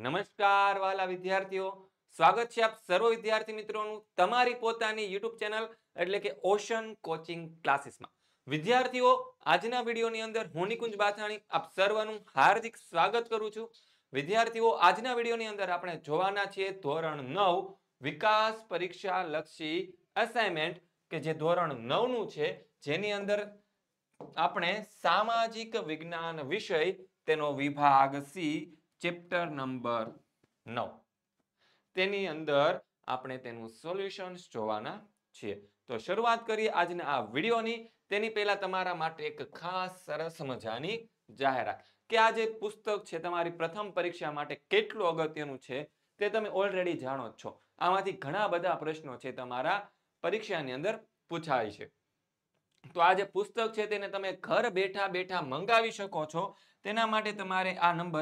નમસ્કાર વાલા વિદ્યાર્થીઓ, સ્વાગત છે આપ સર્વ વિદ્યાર્થી મિત્રોનું તમારી પોતાની YouTube ચેનલ એટલે કે ઓશન કોચિંગ ક્લાસીસમાં. વિદ્યાર્થીઓ, આજના વિડીયોની અંદર હું નિકુંજ બાથાણી આપ સર્વનું હાર્દિક સ્વાગત કરું છું. વિદ્યાર્થીઓ, આજના વિડીયોની અંદર આપણે જોવાના છીએ ધોરણ 9 વિકાસ પરીક્ષા લક્ષી અસાઇનમેન્ટ કે જે ધોરણ 9 નું છે, જેની અંદર આપણે સામાજિક વિજ્ઞાન વિષય તેનો વિભાગ સી ચેપ્ટર નંબર 9 તેની અંદર આપણે તેનું સોલ્યુશન્સ જોવાના છીએ. તો શરૂઆત કરીએ આજના આ વિડીયોની. તેની પહેલા તમારા માટે એક ખાસ સરસ મજાની જાહેરાત કે આ જે પુસ્તક છે તમારી પ્રથમ પરીક્ષા માટે કેટલું અગત્યનું છે તે તમે ઓલરેડી જાણો જ છો. આમાંથી ઘણા બધા પ્રશ્નો છે તમારા પરીક્ષાની અંદર પૂછાય છે. તો આ જે પુસ્તક છે તેને તમે ઘર બેઠા બેઠા મંગાવી શકો છો. તેના માટે તમારે આ નંબર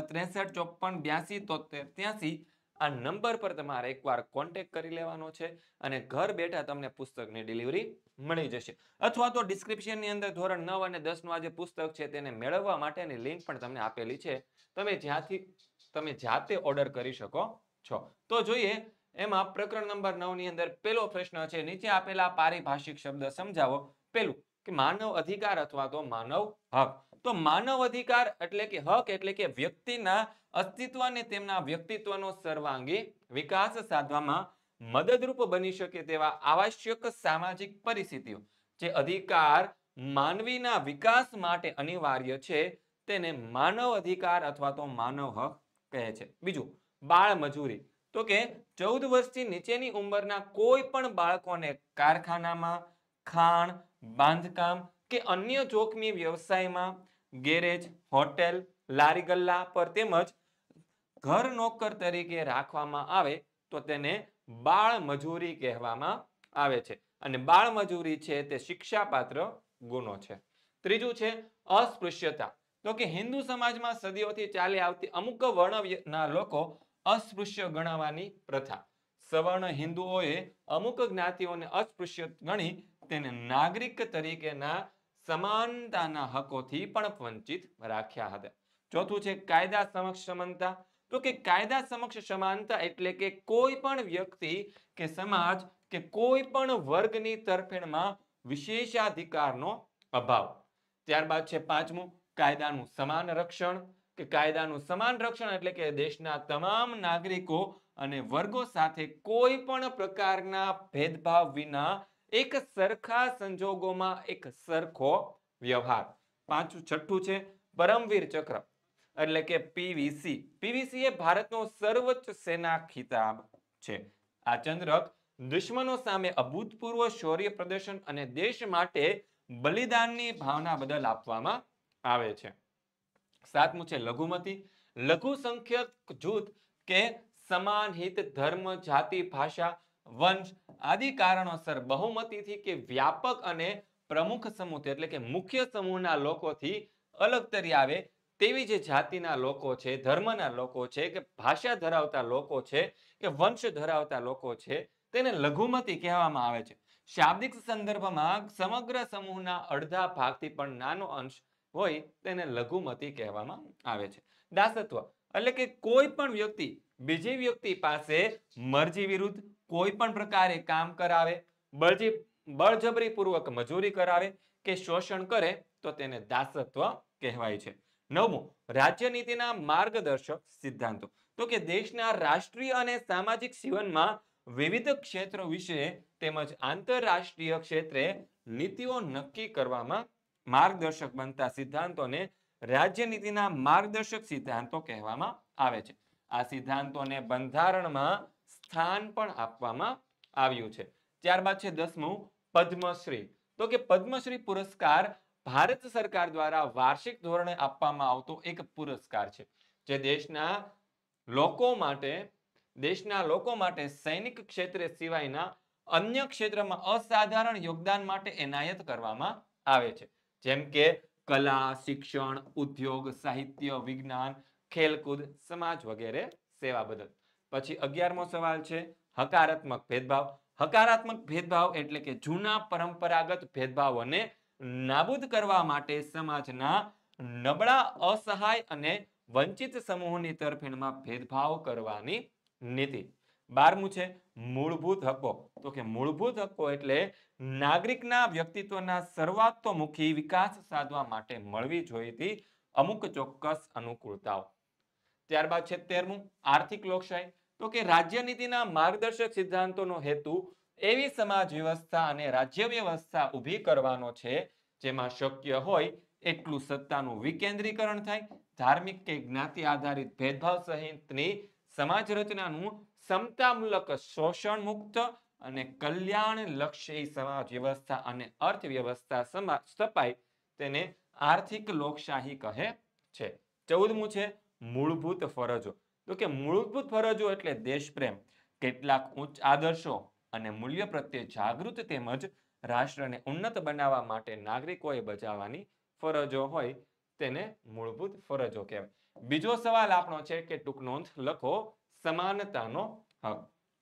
6354827383 આ નંબર પર તમારે એકવાર કોન્ટેક્ટ કરી લેવાનો છે અને ઘર બેઠા તમને પુસ્તકની ડિલિવરી મળી જશે. અથવા તો ડિસ્ક્રિપ્શનની અંદર ધોરણ 9 અને 10 નું આ જે પુસ્તક છે તેને મેળવવા માટેની લિંક પણ તમને આપેલી છે. તમે જાતે ઓર્ડર કરી શકો છો. તો જોઈએ એમાં પ્રકરણ નંબર 9 ની અંદર પહેલો પ્રશ્ન છે, નીચે આપેલા પારિભાષિક શબ્દ સમજાવો. પહેલું કે માનવ અધિકાર અથવા તો માનવ હક. તો માનવ અધિકાર એટલે કે હક એટલે કે વ્યક્તિના અસ્તિત્વ અને તેમના વ્યક્તિત્વનો સર્વાંગી વિકાસ સાધવામાં મદદરૂપ બની શકે તેવા આવશ્યક સામાજિક પરિસ્થિતિઓ જે અધિકાર માનવીના વિકાસ માટે અનિવાર્ય છે તેને માનવ અધિકાર અથવા તો માનવ હક કહે છે. બીજું, બાળ મજૂરી. તો કે 14 વર્ષથી નીચેની ઉંમરના કોઈ પણ બાળકોને કારખાનામાં, ખાણ, બાંધકામ કે અન્ય જોખમી વ્યવસાયમાં, ગેરેજ, હોટેલ, લારી ગલ્લા પર તેમજ ઘર નોકર તરીકે રાખવામાં આવે તો તેને બાળ મજૂરી કહેવામાં આવે છે અને બાળ મજૂરી છે તે શિક્ષાપાત્ર ગુનો છે. ત્રીજું છે અસ્પૃશ્યતા. તો કે હિન્દુ સમાજમાં સદીઓથી ચાલી આવતી અમુક વર્ણના લોકો અસ્પૃશ્ય ગણવાની પ્રથા. સવર્ણ હિન્દુઓએ અમુક જ્ઞાતિઓને અસ્પૃશ્ય ગણી તેને નાગરિક તરીકેના સમાનતાના હકોથી પણ વંચિત રાખ્યા હતા. ચોથું છે કાયદા સમક્ષ સમાનતા. તો કે કાયદા સમક્ષ સમાનતા એટલે કે કોઈ પણ વ્યક્તિ કે સમાજ કે કોઈ પણ વર્ગની તરફેણમાં વિશેષાધિકારનો અભાવ. ત્યારબાદ છે પાંચમું કાયદાનું સમાન રક્ષણ. કે કાયદાનું સમાન રક્ષણ એટલે કે દેશના તમામ નાગરિકો અને વર્ગો સાથે કોઈ પણ પ્રકારના ભેદભાવ વિના એક સરખા સંજોગોમાં એક સરખો વ્યવહાર. છઠ્ઠું છે પરમવીર ચક્ર એટલે કે પીવીસી. પીવીસી એ ભારતનો સર્વોચ્ચ સેના ખિતાબ છે. આ ચંદ્રક દુશ્મનો સામે અભૂતપૂર્વ શૌર્ય પ્રદર્શન અને દેશ માટે બલિદાનની ભાવના બદલ આપવામાં આવે છે. સાતમું છે લઘુમતી. લઘુસંખ્યક જૂથ કે સમાન હિત, ધર્મ, જાતિ, ભાષા, વંશ આદિ કારણોસર બહુમતીથી કે વ્યાપક અને પ્રમુખ સમૂહ એટલે કે મુખ્ય સમૂહના લોકોથી અલગ તરી આવે તેવી જે જાતિના લોકો છે, ધર્મના લોકો છે કે ભાષા ધરાવતા લોકો છે કે વંશ ધરાવતા લોકો છે તેને લઘુમતી કહેવામાં આવે છે. શાબ્દિક સંદર્ભમાં સમગ્ર સમૂહના અડધા ભાગથી પણ નાનો અંશ હોય તેને લઘુમતી કહેવામાં આવે છે. દાસત્વ એટલે કે કોઈ પણ વ્યક્તિ બીજી વ્યક્તિ પાસે મરજી વિરુદ્ધ કોઈ પણ પ્રકારે કામ કરાવે, બળજબરીપૂર્વક મજૂરી કરાવે કે શોષણ કરે તો તેને દાસત્વ કહેવાય છે. નવમું રાજ્યનીતિના માર્ગદર્શક સિદ્ધાંતો. તો કે દેશના રાષ્ટ્રીય અને સામાજિક જીવનમાં વિવિધ ક્ષેત્રો વિશે તેમજ આંતરરાષ્ટ્રીય ક્ષેત્રે નીતિઓ નક્કી કરવામાં માર્ગદર્શક બનતા સિદ્ધાંતોને રાજ્યનીતિના માર્ગદર્શક સિદ્ધાંતો કહેવામાં આવે છે. આ સિદ્ધાંતોને બંધારણમાં સ્થાન પણ આપવામાં આવ્યું છે. ત્યારબાદ છે 10મું પદ્મશ્રી. તો કે પદ્મશ્રી પુરસ્કાર ભારત સરકાર દ્વારા વાર્ષિક ધોરણે આપવામાં આવતો એક પુરસ્કાર છે જે દેશના લોકો માટે સૈનિક ક્ષેત્રે સિવાયના અન્ય ક્ષેત્રમાં અસાધારણ યોગદાન માટે એનાયત કરવામાં આવે છે. જેમ કે કલા, શિક્ષણ, ઉદ્યોગ, સાહિત્ય, વિજ્ઞાન, ખેલકૂદ, સમાજ વગેરે સેવા બદલ. પછી 11મો સવાલ છે હકારાત્મક ભેદભાવ. હકારાત્મક ભેદભાવ એટલે કે જૂના પરંપરાગત ભેદભાવોને નાબૂદ કરવા માટે સમાજના નબળા, અસહાય અને વંચિત સમૂહની તરફેણમાં ભેદભાવ કરવાની નીતિ. 12મું છે મૂળભૂત હકો. તો કે મૂળભૂત હકો એટલે નાગરિકના વ્યક્તિત્વના સર્વતોમુખી વિકાસ સાધવા માટે મળવી જોઈતી અમુક ચોક્કસ અનુકૂળતાઓ. ત્યારબાદ છે 13મું આર્થિક લોકશાહી. તો કે રાજ્ય નીતિના માર્ગદર્શક સિદ્ધાંતોનો હેતુ એવી સમાજ વ્યવસ્થા અને રાજ્ય વ્યવસ્થા ઊભી કરવાનો છે જેમાં શક્ય હોય એટલું સત્તાનું વિકેન્દ્રીકરણ થાય, ધાર્મિક કે જ્ઞાતિ આધારિત ભેદભાવ સહિતની સમાજ રચનાનું સમતામૂલક શોષણ મુક્ત અને કલ્યાણલક્ષી સમાજ વ્યવસ્થા અને અર્થવ્યવસ્થા સ્થપાય તેને આર્થિક લોકશાહી કહે છે. 14મું છે મૂળભૂત ફરજો. તો કે મૂળભૂત ફરજો એટલે દેશપ્રેમ, કેટલાક ઉચ્ચ આદર્શો અને મૂલ્ય પ્રત્યે જાગૃત તેમજ રાષ્ટ્રને ઉન્નત બનાવવા માટે નાગરિકોએ બજાવવાની ફરજો હોય તેને મૂળભૂત ફરજો કહેવાય. બીજો સવાલ આપણો છે કે ટૂંક નોંધ લખો સમાનતાનો હક.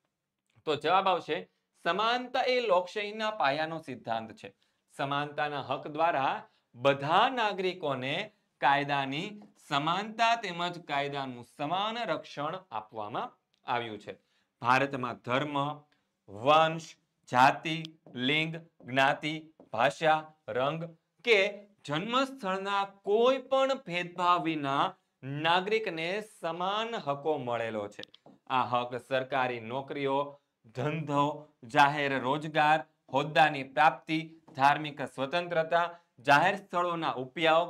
તો જવાબ આવશે સમાનતા એ લોકશાહીના પાયાનો સિદ્ધાંત છે. સમાનતાના હક દ્વારા બધા નાગરિકોને કાયદાની સમાનતા તેમજ કાયદાનું સમાન રક્ષણ આપવામાં આવ્યું છે. ભારતમાં ધર્મ, વંશ, જાતિ, લિંગ, જ્ઞાતિ, ભાષા, રંગ કે જન્મસ્થળના કોઈ પણ ભેદભાવ વિના નાગરિકને સમાન હકો મળેલો છે. આ હક સરકારી નોકરીઓ, ધંધો, જાહેર રોજગાર, હોદ્દાની પ્રાપ્તિ, ધાર્મિક સ્વતંત્રતા, જાહેર સ્થળોના ઉપયોગ,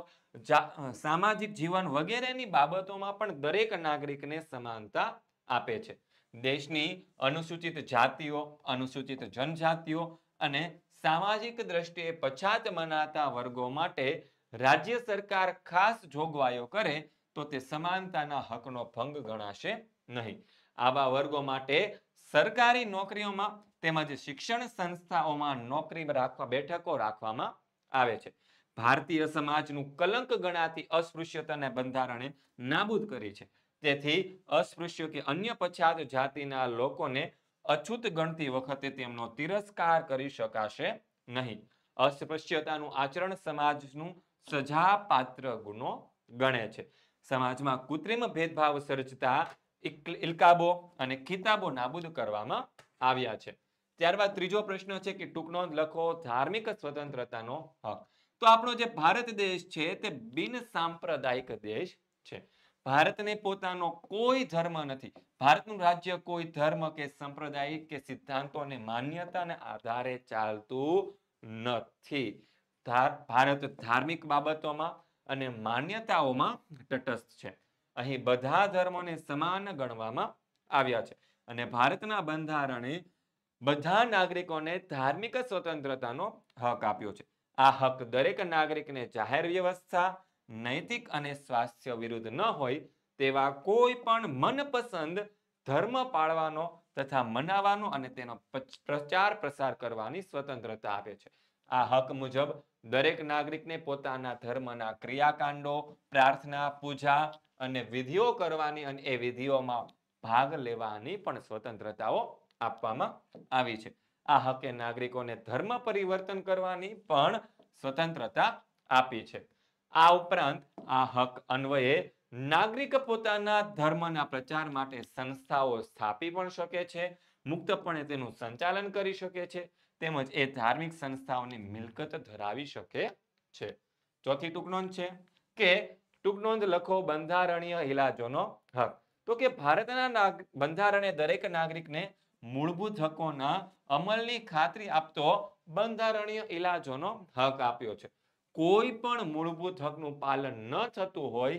સામાજિક જીવન વગેરેની બાબતોમાં પણ દરેક નાગરિકને સમાનતા આપે છે. દેશની અનુસૂચિત જાતિઓ, અનુસૂચિત જનજાતિઓ અને સામાજિક દ્રષ્ટિએ પછાત મનાતા વર્ગો માટે રાજ્ય સરકાર ખાસ જોગવાઈઓ કરે તો તે સમાનતાના હકનો ભંગ ગણાશે નહીં. આવા વર્ગો માટે સરકારી નોકરીઓમાં તેમજ શિક્ષણ સંસ્થાઓમાં નોકરી બેઠકો રાખવામાં આવે છે. ભારતીય સમાજનું કલંક ગણાતી અસ્પૃશ્યતાને બંધારણે નાબૂદ કરી છે. તેથી અસ્પૃશ્ય કે અન્ય પછાત જાતિના લોકોને અછૂત ગણતી વખતે તેમનો તિરસ્કાર કરી શકાશે નહીં. અસ્પૃશ્યતાનું આચરણ સમાજનું સજાપાત્ર ગુનો ગણે છે. સમાજમાં કૃત્રિમ ભેદભાવ સર્જતા ઇલકાબો અને ખિતાબો નાબૂદ કરવામાં આવ્યા છે. ત્યારબાદ ત્રીજો પ્રશ્ન છે કે ટૂંક નોંધ લખો ધાર્મિક સ્વતંત્રતાનો હક. તો આપણો જે ભારત દેશ છે તે બિન સાંપ્રદાયિક દેશ છે. ભારતને પોતાનો કોઈ ધર્મ નથી. ભારતનું રાજ્ય કોઈ ધર્મ કે સંપ્રદાયિક કે સિદ્ધાંતોને માન્યતાને આધારે ચાલતું નથી. ભારત ધાર્મિક બાબતોમાં અને માન્યતાઓમાં તટસ્થ છે. અહીં બધા ધર્મોને સમાન ગણવામાં આવ્યા છે અને ભારતના બંધારણે બધા નાગરિકોને ધાર્મિક સ્વતંત્રતાનો હક આપ્યો છે. આ હક દરેક નાગરિકને જાહેર વ્યવસ્થા, નૈતિક અને સ્વાસ્થ્ય વિરુદ્ધ ન હોય તેવા કોઈ પણ મનપસંદ ધર્મ પાળવાનો તથા મનાવવાનો અને તેનો પ્રચાર પ્રસાર કરવાની સ્વતંત્રતા આપે છે. આ હક મુજબ દરેક નાગરિકને પોતાના ધર્મના ક્રિયાકાંડો, પ્રાર્થના, પૂજા અને વિધિઓ કરવાની અને એ વિધિઓમાં ભાગ લેવાની પણ સ્વતંત્રતાઓ આપવામાં આવી છે. આ હકે નાગરિકોને ધર્મ પરિવર્તન કરવાની પણ સ્વતંત્રતા આપી છે. આ ઉપરાંત આ હક અન્વયે નાગરિક પોતાના ધર્મના પ્રચાર માટે સંસ્થાઓ સ્થાપી પણ શકે છે, મુક્તપણે તેનું સંચાલન કરી શકે છે તેમજ એ ધાર્મિક સંસ્થાઓની મિલકત ધરાવી શકે છે. ચોથી ટૂંક નોંધ છે કે ટૂંક નોંધ લખો બંધારણીય ઇલાજોનો હક. તો કે ભારતના બંધારણે દરેક નાગરિકને મૂળભૂત હકોના અમલની ખાતરી આપતો બંધારણીય ઇલાજોનો હક આપ્યો છે. કોઈ પણ મૂળભૂત હકનું પાલન ન થતું હોય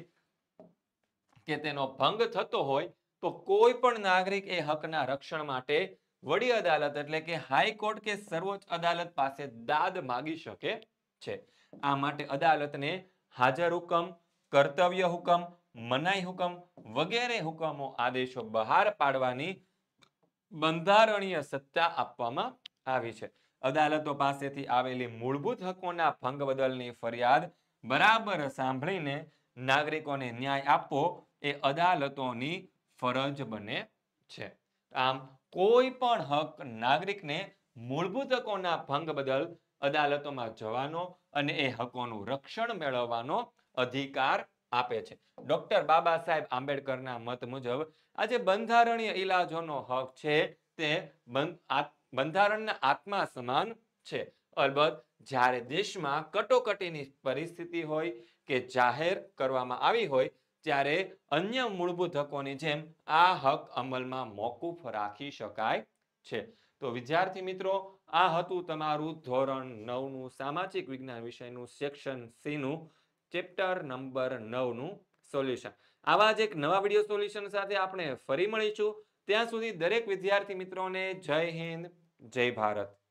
કે તેનો ભંગ થતો હોય તો કોઈ પણ નાગરિક એ હકના રક્ષણ માટે વડી અદાલત એટલે કે હાઈકોર્ટ કે સર્વોચ્ચ અદાલત પાસે દાદ માગી શકે છે. આ માટે અદાલતને હાજર હુકમ, કર્તવ્ય હુકમ, મનાઈ હુકમ વગેરે હુકમો આદેશો બહાર પાડવાની બંધારણીય સત્તા આપવામાં આવી છે. અદાલતો પાસેથી આવેલી મૂળભૂત હકોના ભંગ બદલની ફરિયાદ બરાબર સાંભળીને નાગરિકોને ન્યાય આપવો એ અદાલતોની ફરજ બને છે. આમ કોઈ પણ હક નાગરિકને મૂળભૂત હકોના ભંગ બદલ અદાલતોમાં જવાનો અને એ હકોનું રક્ષણ મેળવવાનો અધિકાર આપે છે. ડોક્ટર બાબા સાહેબ આંબેડકરના મત મુજબ આજે બંધારણીય ઇલાજોનો હક છે તે બંધારણના આત્મા સમાન છે. અલબત્ત જ્યારે દેશમાં કટોકટીની પરિસ્થિતિ હોય કે જાહેર કરવામાં આવી હોય ત્યારે અન્ય મૂળભૂત હકોની જેમ આ હક અમલમાં મોકૂફ રાખી શકાય છે. તો વિદ્યાર્થી મિત્રો, આ હતું તમારું ધોરણ 9 નું સામાજિક વિજ્ઞાન વિષયનું સેક્શન સી નું ચેપ્ટર નંબર 9 નું સોલ્યુશન. આવા જ એક નવા વિડીયો સોલ્યુશન સાથે આપણે ફરી મળીશું. ત્યાં સુધી દરેક વિદ્યાર્થી મિત્રોને જય હિન્દ, જય ભારત.